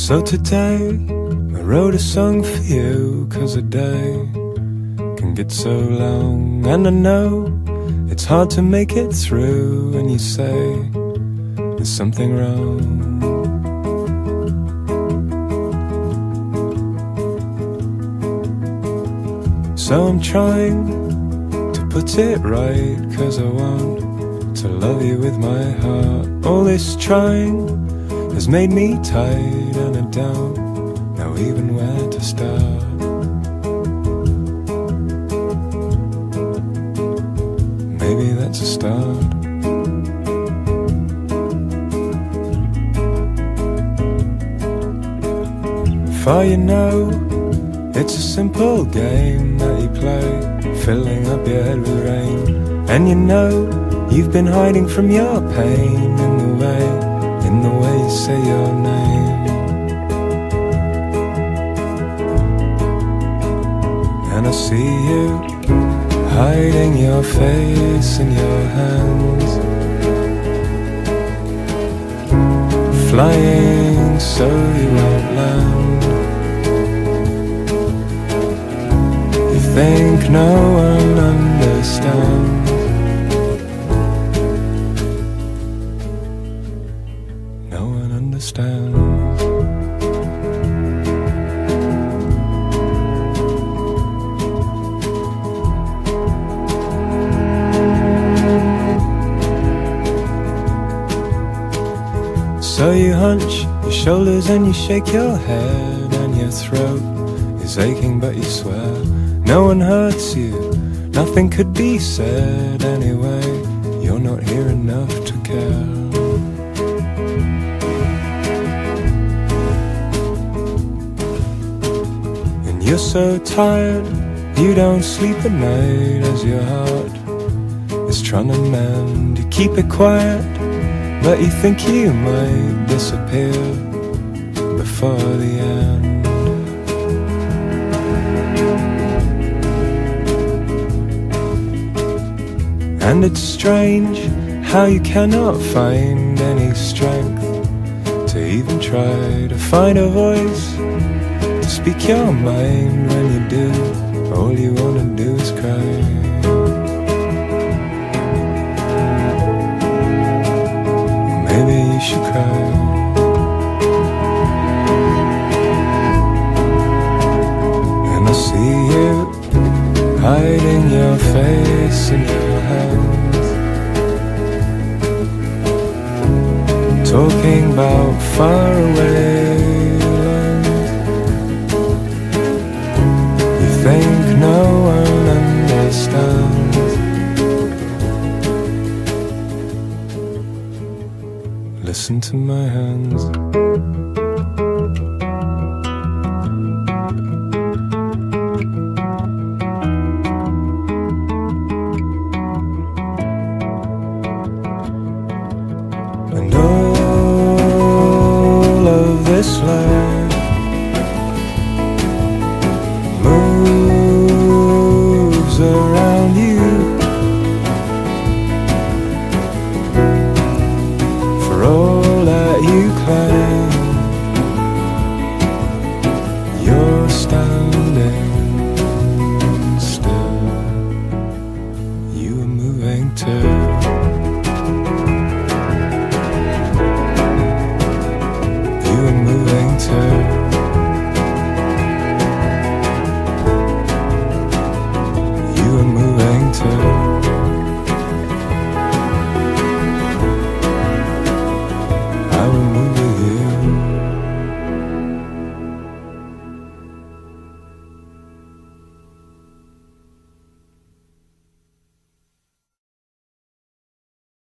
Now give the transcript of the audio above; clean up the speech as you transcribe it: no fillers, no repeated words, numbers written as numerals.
So today I wrote a song for you, 'cause a day can get so long, and I know it's hard to make it through when you say there's something wrong. So I'm trying to put it right, 'cause I want to love you with my heart. All this trying has made me tight, and I don't know even where to start. Maybe that's a start. For you know, it's a simple game that you play, filling up your head with rain. And you know, you've been hiding from your pain in the way you say your name. And I see you hiding your face in your hands, flying so you won't land. You think no one understands. No one understands. So you hunch your shoulders and you shake your head, and your throat is aching but you swear no one hurts you, nothing could be said anyway. You're not here enough to care. And you're so tired, you don't sleep at night, as your heart is trying to mend. You keep it quiet, but you think you might disappear before the end. And it's strange how you cannot find any strength to even try to find a voice to speak your mind. When you do, all you wanna do is cry. Maybe you should cry. And I see you hiding your face in your hands, talking about far away lands. You think no one understands. Listen to my hands. And all of this life moves around you. For all that you claim, you're standing still. You are moving too. You are moving too. You are moving too.